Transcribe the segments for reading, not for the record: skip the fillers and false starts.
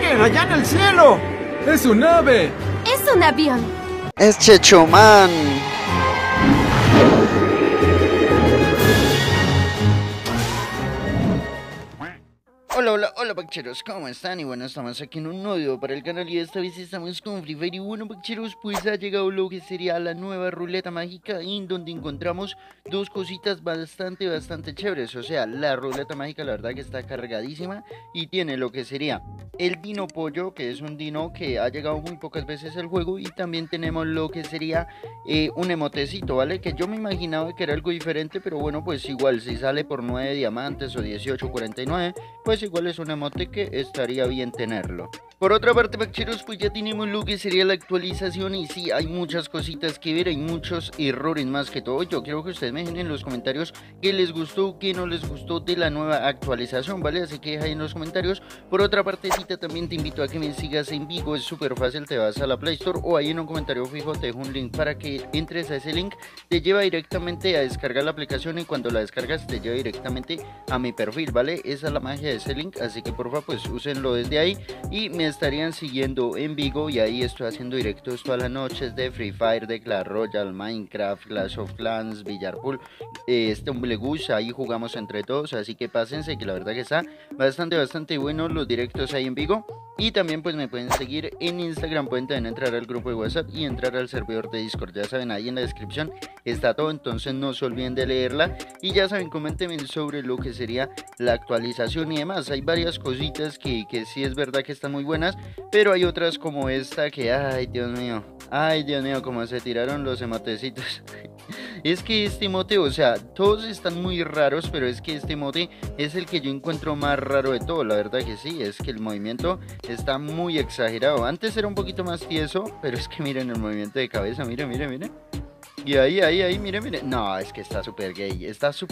¡Miren, allá en el cielo! ¡Es un ave! Es un avión. Es Chechomán. Hola Baccheros, ¿cómo están? Y bueno, estamos aquí en un nuevo video para el canal y esta vez estamos con Free Fire. Y bueno Baccheros, pues ha llegado lo que sería la nueva ruleta mágica, en donde encontramos dos cositas bastante chéveres. O sea, la ruleta mágica la verdad que está cargadísima y tiene lo que sería el Dino Pollo, que es un dino que ha llegado muy pocas veces al juego. Y también tenemos lo que sería un emotecito, ¿vale? Que yo me imaginaba que era algo diferente, pero bueno, pues igual si sale por 9 diamantes o 18.49, pues igual es un emote que estaría bien tenerlo. Por otra parte Baccheros, pues ya tenemos lo que sería la actualización y sí, hay muchas cositas que ver, hay muchos errores más que todo. Yo quiero que ustedes me dejen en los comentarios qué les gustó, qué no les gustó de la nueva actualización, ¿vale? Así que deja ahí en los comentarios. Por otra partecita también te invito a que me sigas en Vigo, es súper fácil, te vas a la Play Store o ahí en un comentario fijo te dejo un link para que entres a ese link, te lleva directamente a descargar la aplicación y cuando la descargas te lleva directamente a mi perfil, ¿vale? Esa es la magia de ese link, así que porfa pues úsenlo desde ahí y me estarían siguiendo en Vigo y ahí estoy haciendo directos todas las noches de Free Fire, de Clash Royale, Minecraft, Clash of Clans, Villarpool, Umblegush, ahí jugamos entre todos, así que pásense que la verdad que está bastante bueno los directos ahí en Vigo. Y también pues me pueden seguir en Instagram, pueden también entrar al grupo de WhatsApp y entrar al servidor de Discord, ya saben, ahí en la descripción está todo, entonces no se olviden de leerla. Y ya saben, coméntenme sobre lo que sería la actualización y demás. Hay varias cositas que sí es verdad que están muy buenas, pero hay otras como esta que, ay Dios mío, como se tiraron los emotecitos. Es que este emote, o sea, todos están muy raros, pero es que este emote es el que yo encuentro más raro de todo, la verdad que sí, es que el movimiento está muy exagerado. Antes era un poquito más tieso, pero es que miren el movimiento de cabeza, miren. Y ahí, miren. No, es que está súper gay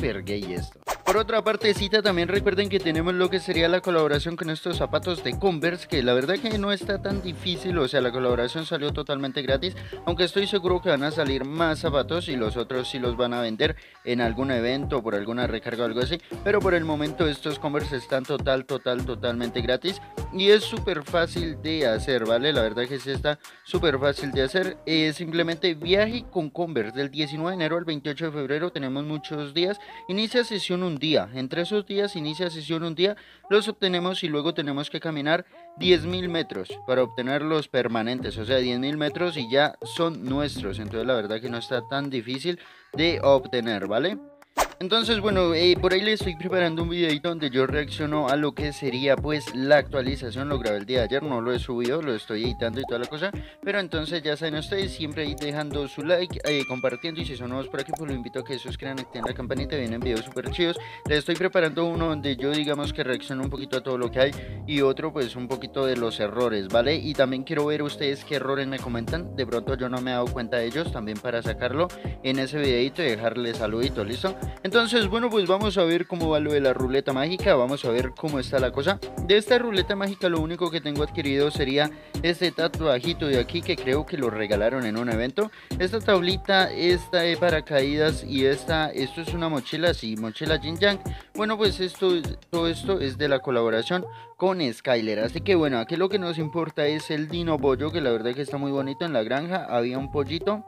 esto. Por otra partecita también recuerden que tenemos lo que sería la colaboración con estos zapatos de Converse, que la verdad que no está tan difícil, o sea, la colaboración salió totalmente gratis, aunque estoy seguro que van a salir más zapatos y los otros sí los van a vender en algún evento, por alguna recarga o algo así, pero por el momento estos Converse están totalmente gratis y es súper fácil de hacer, ¿vale? La verdad que sí está súper fácil de hacer, simplemente viaje con Converse del 19 de enero al 28 de febrero, tenemos muchos días, inicia sesión un día, entre esos días inicia sesión un día, los obtenemos y luego tenemos que caminar 10.000 metros para obtener los permanentes, o sea 10.000 metros y ya son nuestros, entonces la verdad que no está tan difícil de obtener, ¿vale? Entonces bueno, por ahí les estoy preparando un videito donde yo reacciono a lo que sería pues la actualización. Lo grabé el día de ayer, no lo he subido, lo estoy editando y toda la cosa, pero entonces ya saben ustedes, siempre ahí dejando su like, compartiendo, y si son nuevos por aquí pues los invito a que se suscriban, activen la campanita, vienen videos súper chidos. Les estoy preparando uno donde yo digamos que reacciono un poquito a todo lo que hay y otro pues un poquito de los errores, ¿vale? Y también quiero ver ustedes qué errores me comentan, de pronto yo no me he dado cuenta de ellos, también para sacarlo en ese videito y dejarles saludito, ¿listo? Entonces bueno, pues vamos a ver cómo va lo de la ruleta mágica, vamos a ver cómo está la cosa. De esta ruleta mágica lo único que tengo adquirido sería este tatuajito de aquí, que creo que lo regalaron en un evento. Esta tablita, esta de paracaídas y esto es una mochila, sí, mochila Jin Yang. Bueno, pues todo esto es de la colaboración con Skyler, así que bueno, aquí lo que nos importa es el Dino Pollo, que la verdad que está muy bonito. En la granja había un pollito.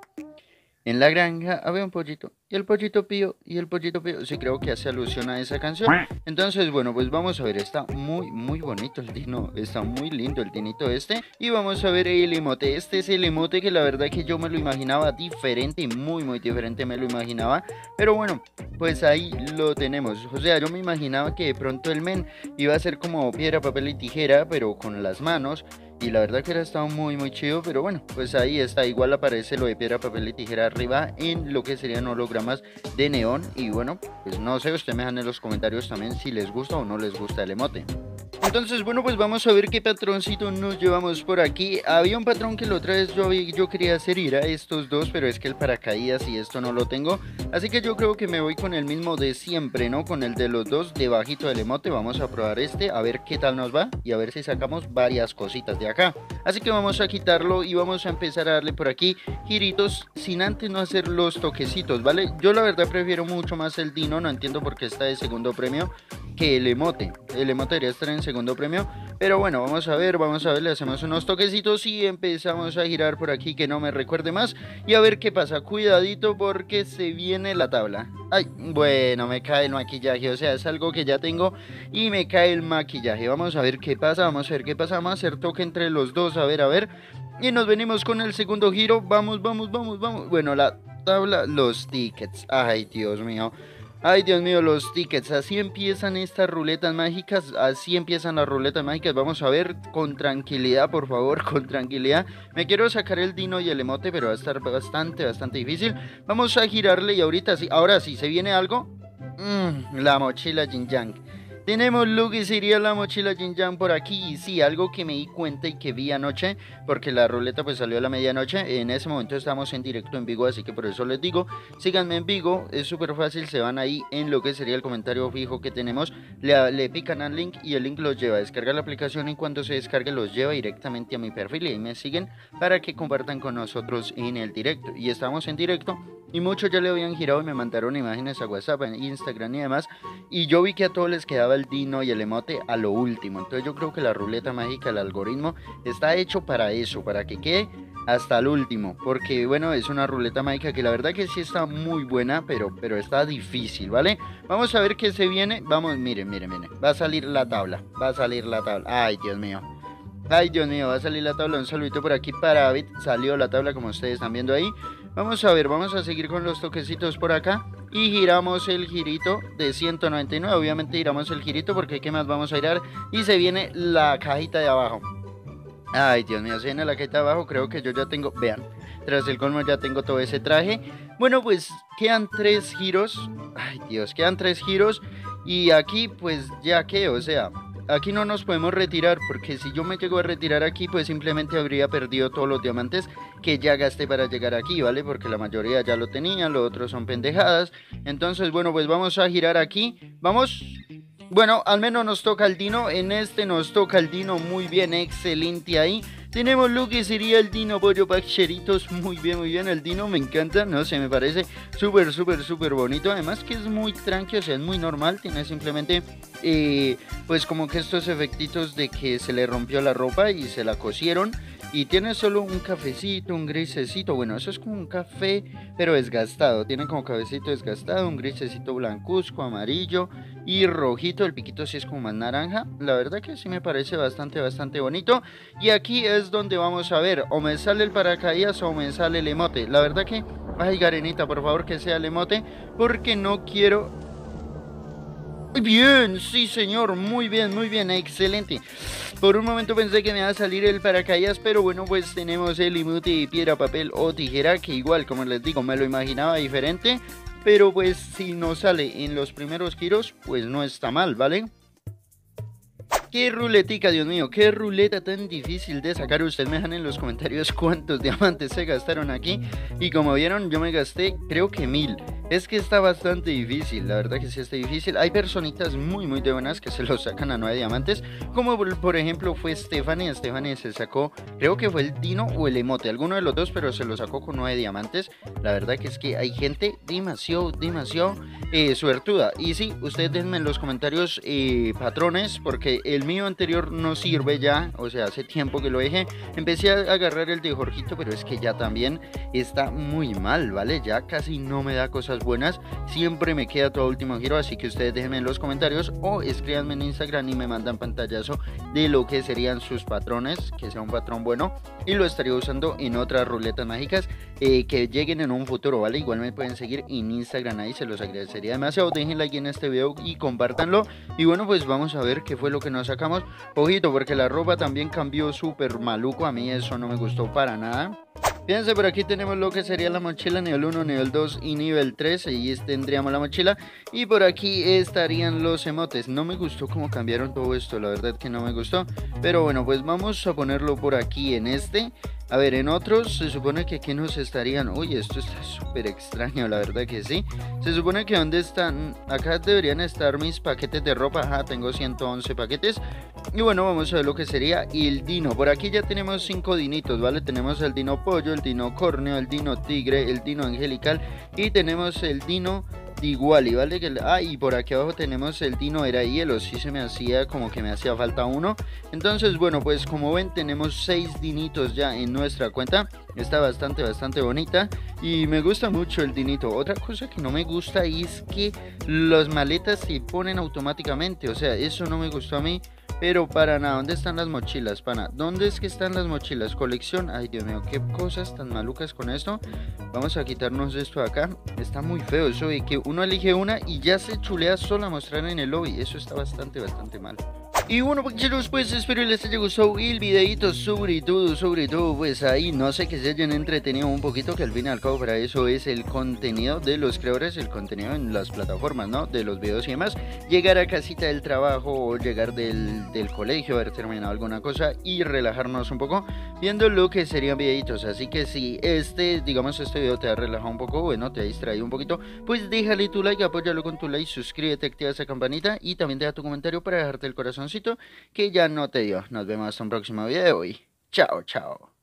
En la granja había un pollito y el pollito pío, sí, creo que hace alusión a esa canción. Entonces bueno, pues vamos a ver, está muy bonito el dino, está muy lindo el dinito este. Y vamos a ver el emote, este es el emote que la verdad que yo me lo imaginaba diferente, muy diferente me lo imaginaba. Pero bueno, pues ahí lo tenemos, o sea, yo me imaginaba que de pronto el men iba a ser como piedra, papel y tijera, pero con las manos. Y la verdad que era estado muy chido, pero bueno, pues ahí está, igual aparece lo de piedra, papel y tijera arriba en lo que serían hologramas de neón. Y bueno, pues no sé, ustedes me dejan en los comentarios también si les gusta o no les gusta el emote. Entonces bueno, pues vamos a ver qué patroncito nos llevamos por aquí. Había un patrón que la otra vez yo quería hacer ir a estos dos, pero es que el paracaídas y esto no lo tengo, así que yo creo que me voy con el mismo de siempre, ¿no? Con el de los dos debajito del emote. Vamos a probar este, a ver qué tal nos va y a ver si sacamos varias cositas de acá. Así que vamos a quitarlo y vamos a empezar a darle por aquí giritos sin antes no hacer los toquecitos, ¿vale? Yo la verdad prefiero mucho más el dino, no entiendo por qué está de segundo premio que el emote. El emote debería estar en segundo premio Pero bueno, vamos a ver, le hacemos unos toquecitos y empezamos a girar por aquí que no me recuerde más. Y a ver qué pasa, cuidadito porque se viene la tabla. Ay, bueno, me cae el maquillaje, o sea, es algo que ya tengo y me cae el maquillaje. Vamos a ver qué pasa, vamos a ver qué pasa, vamos a hacer toque entre los dos, a ver, a ver. Y nos venimos con el segundo giro, vamos, vamos, vamos, vamos. Bueno, la tabla, los tickets, ay, Dios mío. Ay, Dios mío, los tickets, así empiezan estas ruletas mágicas, así empiezan las ruletas mágicas. Vamos a ver, con tranquilidad, por favor, con tranquilidad. Me quiero sacar el dino y el emote, pero va a estar bastante difícil. Vamos a girarle y ahorita sí, ahora sí, ¿se viene algo? La mochila Jin Yang. Tenemos lo que sería la mochila Jin Yang por aquí. Y sí, algo que me di cuenta y que vi anoche, porque la ruleta pues salió a la medianoche. En ese momento estamos en directo en Vigo, así que por eso les digo, síganme en Vigo, es súper fácil, se van ahí en lo que sería el comentario fijo que tenemos, le pican al link y el link los lleva a descargar la aplicación, y cuando se descargue los lleva directamente a mi perfil y ahí me siguen para que compartan con nosotros en el directo. Y estamos en directo y muchos ya le habían girado y me mandaron imágenes a WhatsApp, en Instagram y demás, y yo vi que a todos les quedaba el dino y el emote a lo último. Entonces yo creo que la ruleta mágica, el algoritmo está hecho para eso, para que quede hasta el último, porque bueno, es una ruleta mágica que la verdad que sí está muy buena, pero está difícil, ¿vale? Vamos a ver qué se viene. Vamos, miren, miren, miren, va a salir la tabla, va a salir la tabla. Ay, Dios mío. Ay, Dios mío, va a salir la tabla. Un saludito por aquí para David. Salió la tabla como ustedes están viendo ahí. Vamos a ver, vamos a seguir con los toquecitos por acá. Y giramos el girito de 199. Obviamente giramos el girito porque ¿qué más vamos a girar? Y se viene la cajita de abajo. Ay, Dios mío, se viene la cajita de abajo. Creo que yo ya tengo, vean, tras el colmo ya tengo todo ese traje. Bueno, pues quedan 3 giros. Ay, Dios, quedan 3 giros. Y aquí pues ya que, o sea, aquí no nos podemos retirar, porque si yo me llego a retirar aquí, pues simplemente habría perdido todos los diamantes que ya gasté para llegar aquí, ¿vale? Porque la mayoría ya lo tenían, los otros son pendejadas. Entonces, bueno, pues vamos a girar aquí. Vamos. Bueno, al menos nos toca el dino. En este nos toca el dino, muy bien, excelente ahí. Tenemos lo que sería el dino pollo pacheritos, muy bien, el dino me encanta, no sé, me parece súper bonito, además que es muy tranqui, o sea, es muy normal, tiene simplemente, pues como que estos efectitos de que se le rompió la ropa y se la cosieron, y tiene solo un cafecito, un grisecito, bueno, eso es como un café, pero desgastado, tiene como cafecito desgastado, un grisecito blancuzco, amarillo y rojito, el piquito sí es como más naranja, la verdad que sí me parece bastante bonito, y aquí es donde vamos a ver, o me sale el paracaídas o me sale el emote. La verdad que, ay, Garenita, por favor que sea el emote, porque no quiero. Bien, sí señor, muy bien, excelente. Por un momento pensé que me iba a salir el paracaídas, pero bueno, pues tenemos el emote de piedra, papel o tijera, que igual, como les digo, me lo imaginaba diferente, pero pues si no sale en los primeros giros, pues no está mal, ¿vale? Qué ruletica, Dios mío, qué ruleta tan difícil de sacar. Ustedes me dejan en los comentarios cuántos diamantes se gastaron aquí. Y como vieron, yo me gasté creo que 1000. Es que está bastante difícil, la verdad que sí está difícil. Hay personitas muy de buenas que se los sacan a 9 diamantes, como por ejemplo fue Stephanie. Stephanie se sacó, creo que fue el dino o el emote, alguno de los dos, pero se lo sacó con 9 diamantes. La verdad que es que hay gente demasiado suertuda. Y sí, ustedes déjenme en los comentarios patrones, porque el mío anterior no sirve ya, o sea, hace tiempo que lo dejé. Empecé a agarrar el de Jorgito, pero es que ya también está muy mal, ¿vale? Ya casi no me da cosas buenas, siempre me queda todo último giro, así que ustedes déjenme en los comentarios o escríbanme en Instagram y me mandan pantallazo de lo que serían sus patrones, que sea un patrón bueno, y lo estaría usando en otras ruletas mágicas que lleguen en un futuro, ¿vale? Igual me pueden seguir en Instagram, ahí se los agradecería demasiado. Dejen like en este video y compártanlo. Y bueno, pues vamos a ver qué fue lo que nos sacamos. Ojito, porque la ropa también cambió súper maluco, a mí eso no me gustó para nada. Fíjense, por aquí tenemos lo que sería la mochila nivel 1, nivel 2 y nivel 3. Ahí tendríamos la mochila. Y por aquí estarían los emotes. No me gustó cómo cambiaron todo esto, la verdad que no me gustó. Pero bueno, pues vamos a ponerlo por aquí en este. A ver, en otros se supone que aquí nos estarían. Uy, esto está súper extraño, la verdad que sí. Se supone que ¿dónde están? Acá deberían estar mis paquetes de ropa. Ajá, tengo 111 paquetes. Y bueno, vamos a ver lo que sería el dino. Por aquí ya tenemos 5 dinitos, ¿vale? Tenemos el dino pollo, el dino córneo, el dino tigre, el dino angelical. Y tenemos el dino igual, y vale que... Ah, y por aquí abajo tenemos el Dino era hielo, sí se me hacía como que me hacía falta uno. Entonces, bueno, pues como ven tenemos 6 dinitos ya en nuestra cuenta. Está bastante bonita y me gusta mucho el dinito. Otra cosa que no me gusta es que las maletas se ponen automáticamente, o sea, eso no me gustó a mí. Pero para nada, ¿dónde están las mochilas, pana? ¿Dónde es que están las mochilas? Colección, ay Dios mío, qué cosas tan malucas con esto. Vamos a quitarnos esto de acá. Está muy feo eso de que uno elige una y ya se chulea sola a mostrar en el lobby. Eso está bastante mal. Y bueno, pancheros, pues espero les haya gustado el videito, sobre todo, pues ahí no sé, que se hayan entretenido un poquito, que al fin y al cabo para eso es el contenido de los creadores, el contenido en las plataformas, ¿no? De los videos y demás, llegar a casita del trabajo o llegar del colegio, haber terminado alguna cosa y relajarnos un poco viendo lo que serían videitos. Así que si digamos este video te ha relajado un poco, bueno, te ha distraído un poquito, pues déjale tu like, apóyalo con tu like, suscríbete, activa esa campanita y también deja tu comentario para dejarte el corazoncito que ya no te dio. Nos vemos hasta un próximo video y chao.